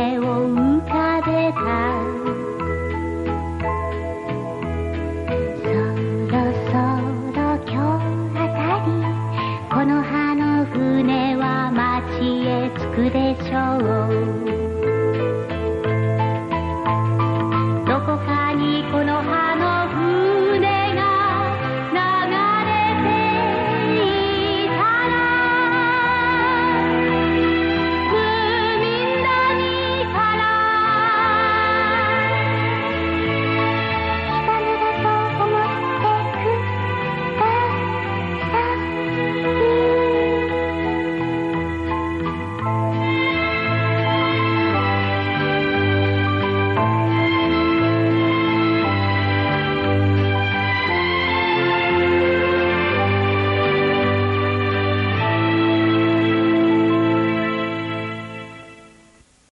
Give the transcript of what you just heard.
夢を浮かべた。そろそろ今日あたりこの葉の船は町へ着くでしょう。